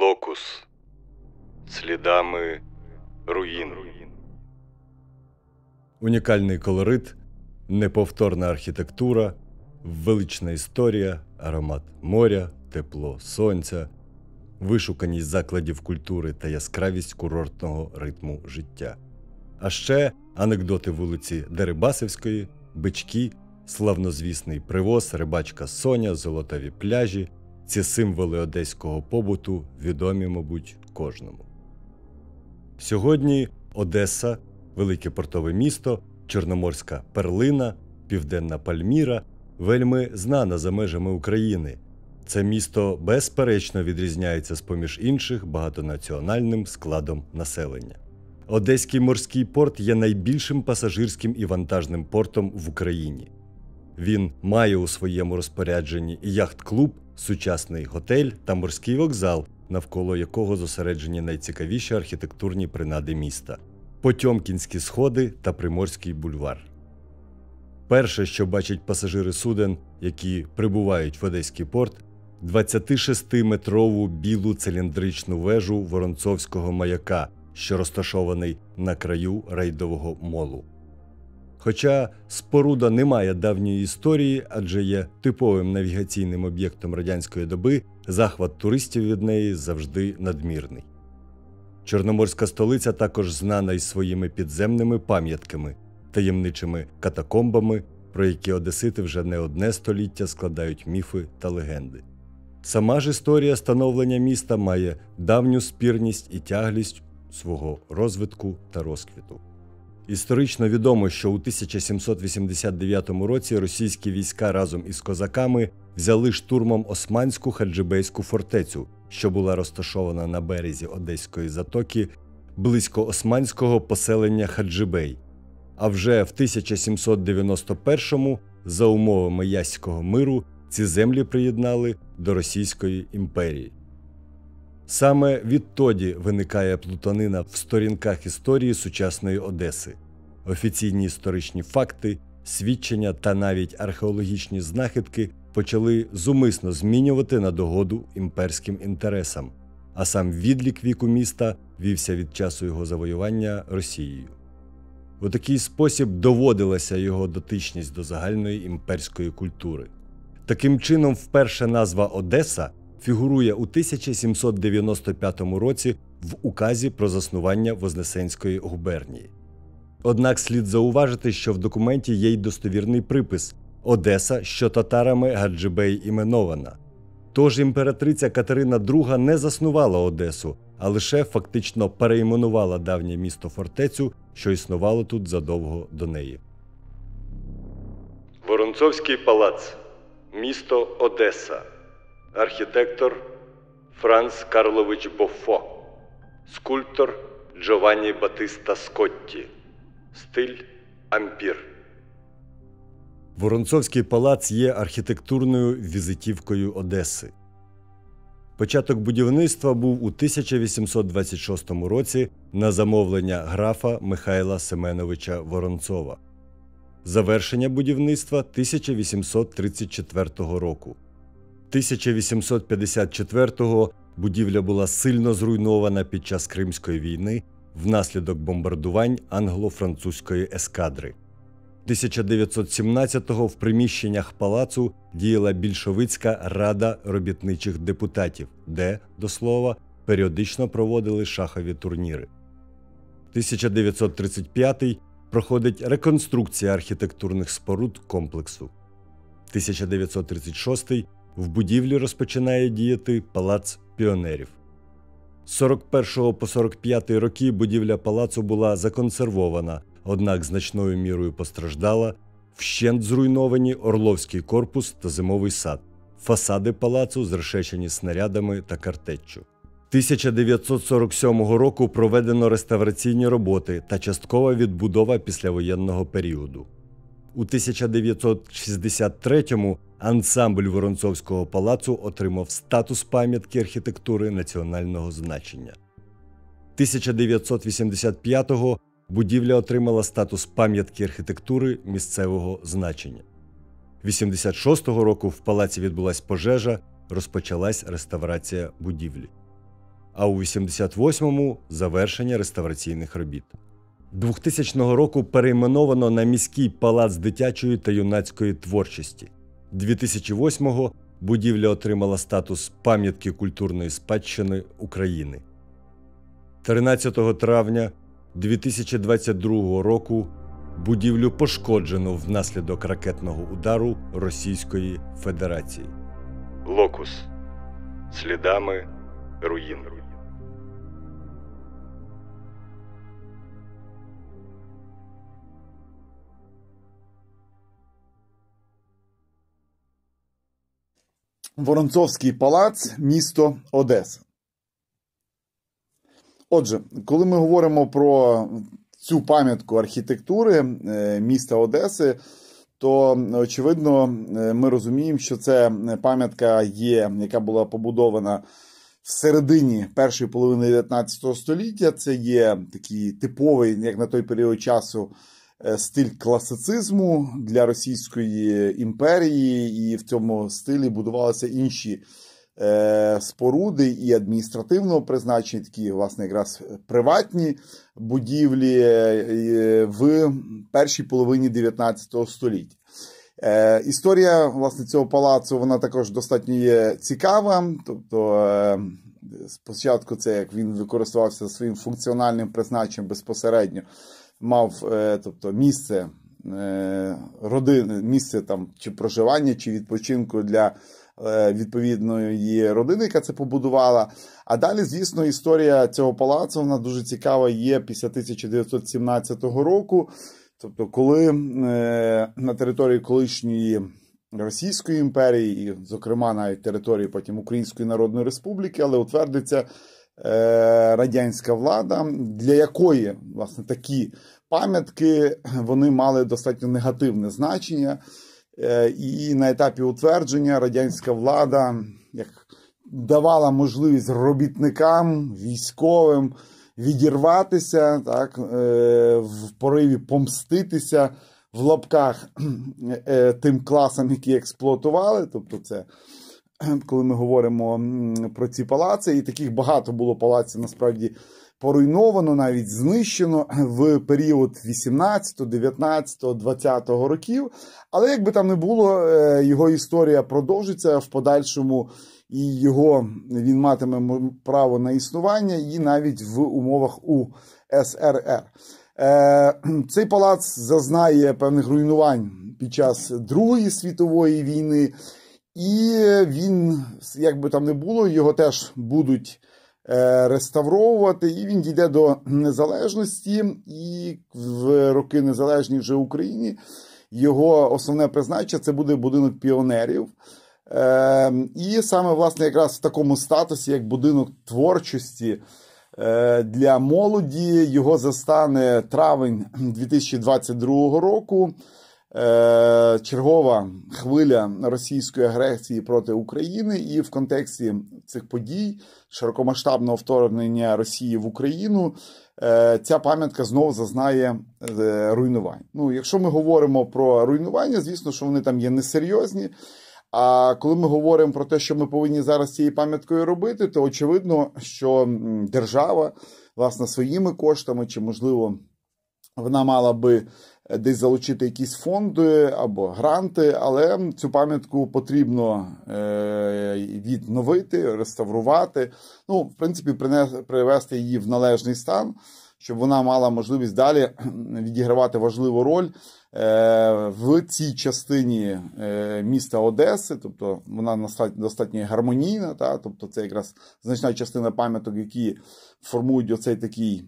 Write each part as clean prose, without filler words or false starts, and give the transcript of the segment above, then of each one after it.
Локус. Слідами руїн. Унікальний колорит, неповторна архітектура, велична історія, аромат моря, тепло сонця, вишуканість закладів культури та яскравість курортного ритму життя. А ще анекдоти вулиці Дерибасівської, бички, славнозвісний привоз, рибачка Соня, золотаві пляжі – ці символи одеського побуту відомі, мабуть, кожному. Сьогодні Одеса – велике портове місто, чорноморська перлина, південна Пальміра – вельми знана за межами України. Це місто безперечно відрізняється з-поміж інших багатонаціональним складом населення. Одеський морський порт є найбільшим пасажирським і вантажним портом в Україні. Він має у своєму розпорядженні яхт-клуб, сучасний готель та морський вокзал, навколо якого зосереджені найцікавіші архітектурні принади міста – Потьомкінські сходи та Приморський бульвар. Перше, що бачать пасажири суден, які прибувають в Одеський порт – 26-метрову білу циліндричну вежу Воронцовського маяка, що розташований на краю рейдового молу. Хоча споруда не має давньої історії, адже є типовим навігаційним об'єктом радянської доби, захват туристів від неї завжди надмірний. Чорноморська столиця також знана із своїми підземними пам'ятками, таємничими катакомбами, про які одесити вже не одне століття складають міфи та легенди. Сама ж історія становлення міста має давню спірність і тяглість свого розвитку та розквіту. Історично відомо, що у 1789 році російські війська разом із козаками взяли штурмом Османську Хаджибейську фортецю, що була розташована на березі Одеської затоки, близько османського поселення Хаджибей. А вже в 1791-му, за умовами Яського миру, ці землі приєднали до Російської імперії. Саме відтоді виникає плутанина в сторінках історії сучасної Одеси. Офіційні історичні факти, свідчення та навіть археологічні знахідки почали зумисно змінювати на догоду імперським інтересам, а сам відлік віку міста вівся від часу його завоювання Росією. У такий спосіб доводилася його дотичність до загальної імперської культури. Таким чином, вперше назва Одеса фігурує у 1795 році в указі про заснування Вознесенської губернії. Однак слід зауважити, що в документі є й достовірний припис «Одеса, що татарами Гаджибей іменована». Тож імператриця Катерина II не заснувала Одесу, а лише фактично перейменувала давнє місто-фортецю, що існувало тут задовго до неї. Воронцовський палац. Місто Одеса. Архітектор Франц Карлович Боффо. Скульптор Джованні Батиста Скотті. Стиль ампір. Воронцовський палац є архітектурною візитівкою Одеси. Початок будівництва був у 1826 році на замовлення графа Михайла Семеновича Воронцова. Завершення будівництва – 1834 року. 1854-го будівля була сильно зруйнована під час Кримської війни внаслідок бомбардувань англо-французької ескадри. 1917-го в приміщеннях палацу діяла більшовицька рада робітничих депутатів, де, до слова, періодично проводили шахові турніри. 1935-й проходить реконструкція архітектурних споруд комплексу. 1936-й в будівлі розпочинає діяти Палац піонерів. З 41 по 45 роки будівля палацу була законсервована, однак значною мірою постраждала, вщент зруйновані Орловський корпус та Зимовий сад, фасади палацу зрешечені снарядами та картеччю. 1947 року проведено реставраційні роботи та часткова відбудова післявоєнного періоду. У 1963-му ансамбль Воронцовського палацу отримав статус пам'ятки архітектури національного значення. 1985-го будівля отримала статус пам'ятки архітектури місцевого значення. 1986 року в палаці відбулась пожежа, розпочалась реставрація будівлі. а у 88-му – завершення реставраційних робіт. 2000 року перейменовано на міський палац дитячої та юнацької творчості. 2008-го будівля отримала статус пам'ятки культурної спадщини України. 13 травня 2022 року будівлю пошкоджено внаслідок ракетного удару Російської Федерації. Локус. Слідами руїн. Воронцовський палац, місто Одеса. Отже, коли ми говоримо про цю пам'ятку архітектури міста Одеси, то, очевидно, ми розуміємо, що це пам'ятка є, яка була побудована в середині першої половини 19 століття. Це є такий типовий, як на той період часу, стиль класицизму для Російської імперії, і в цьому стилі будувалися інші споруди і адміністративного призначення, такі, власне, якраз приватні будівлі в першій половині 19 століття. Історія, власне, цього палацу, вона також достатньо є цікава. Тобто, спочатку це, як він використовувався своїм функціональним призначенням безпосередньо, мав, тобто, місце родини, місце там чи проживання, чи відпочинку для відповідної родини, яка це побудувала. А далі, звісно, історія цього палацу, вона дуже цікава є після 1917 року. Тобто, коли на території колишньої Російської імперії, і, зокрема, навіть території потім Української Народної Республіки, але утвердиться радянська влада, для якої, власне, такі пам'ятки, вони мали достатньо негативне значення. І на етапі утвердження радянська влада як давала можливість робітникам, військовим відірватися, так, в пориві помститися в лапках тим класам, які експлуатували. Тобто це, коли ми говоримо про ці палаци, і таких багато було палаців, насправді, поруйновано, навіть знищено в період 18, 19, 20 років. Але як би там не було, його історія продовжиться в подальшому, і він матиме право на існування і навіть в умовах УСРР. Цей палац зазнає певних руйнувань під час Другої світової війни, і він, як би там не було, його теж будуть реставровувати, і він дійде до незалежності, і в роки незалежній вже Україні його основне призначення – це буде будинок піонерів. І саме, власне, якраз в такому статусі, як будинок творчості для молоді, його застане травень 2022 року. Чергова хвиля російської агресії проти України, і в контексті цих подій, широкомасштабного вторгнення Росії в Україну, ця пам'ятка знову зазнає руйнувань. Ну, якщо ми говоримо про руйнування, звісно, що вони там є несерйозні. А коли ми говоримо про те, що ми повинні зараз цією пам'яткою робити, то очевидно, що держава, власне, своїми коштами, чи, можливо, вона мала би десь залучити якісь фонди або гранти, але цю пам'ятку потрібно відновити, реставрувати, ну, в принципі, привести її в належний стан, щоб вона мала можливість далі відігравати важливу роль в цій частині міста Одеси, тобто вона достатньо гармонійна, тобто це якраз значна частина пам'яток, які формують оцей такий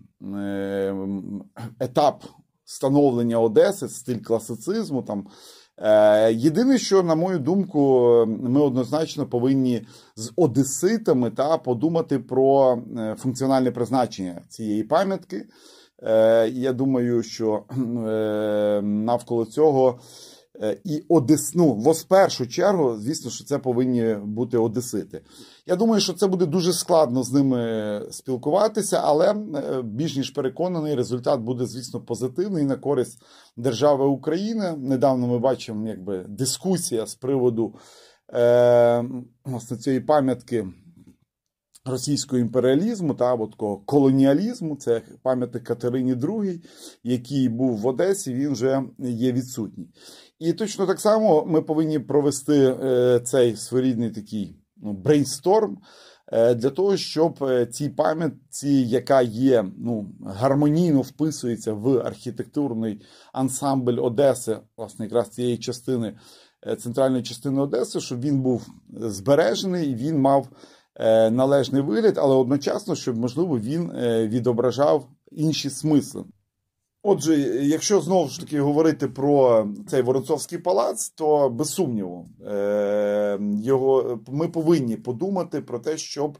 етап становлення Одеси, стиль класицизму. Там. Єдине, що, на мою думку, ми однозначно повинні з одеситами подумати про функціональне призначення цієї пам'ятки. Я думаю, що навколо цього і в першу чергу, звісно, що це повинні бути одесити. Я думаю, що це буде дуже складно з ними спілкуватися, але більш ніж переконаний, результат буде, звісно, позитивний на користь держави України. Недавно ми бачимо, дискусія з приводу власне цієї пам'ятки російського імперіалізму та або такого колоніалізму. Це пам'ятник Катерині II, який був в Одесі, він вже є відсутній. І точно так само ми повинні провести цей своєрідний такий брейнсторм для того, щоб цій пам'ятці, яка є, гармонійно вписується в архітектурний ансамбль Одеси, власне, якраз цієї частини, центральної частини Одеси, щоб він був збережений і він мав належний вигляд, але одночасно, щоб, можливо, він відображав інші смисли. Отже, якщо знову ж таки говорити про цей Воронцовський палац, то без сумніву ми повинні подумати про те, щоб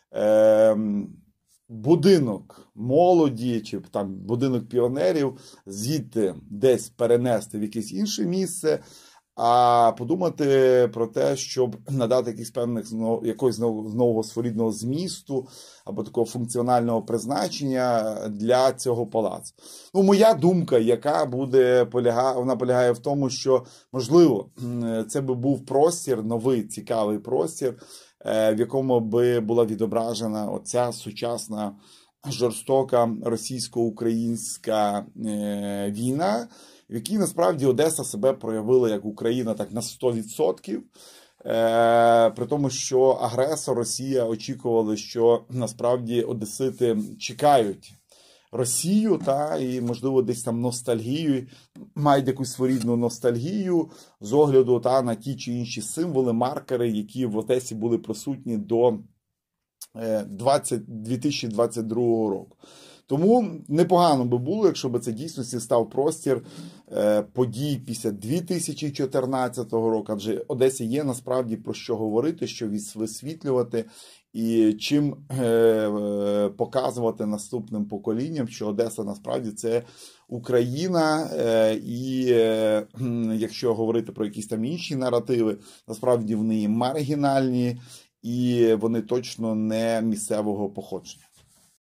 будинок молоді чи там будинок піонерів звідти десь перенести в якесь інше місце, а подумати про те, щоб надати якогось нового своєрідного змісту або такого функціонального призначення для цього палацу. Моя думка, яка вона полягає в тому, що, можливо, це би був простір, новий, цікавий простір, в якому би була відображена оця сучасна жорстока російсько-українська війна, в якій насправді Одеса себе проявила як Україна так на 100%, при тому, що агресор Росія очікували, що насправді одесити чекають Росію, і, можливо, десь там ностальгію, мають якусь своєрідну ностальгію з огляду на ті чи інші символи, маркери, які в Одесі були присутні до 2022 року. Тому непогано би було, якщо б це дійсності став простір подій після 2014 року, адже Одесі є насправді про що говорити, що висвітлювати і чим показувати наступним поколінням, що Одеса насправді це Україна, і якщо говорити про якісь там інші наративи, насправді вони маргінальні і вони точно не місцевого походження.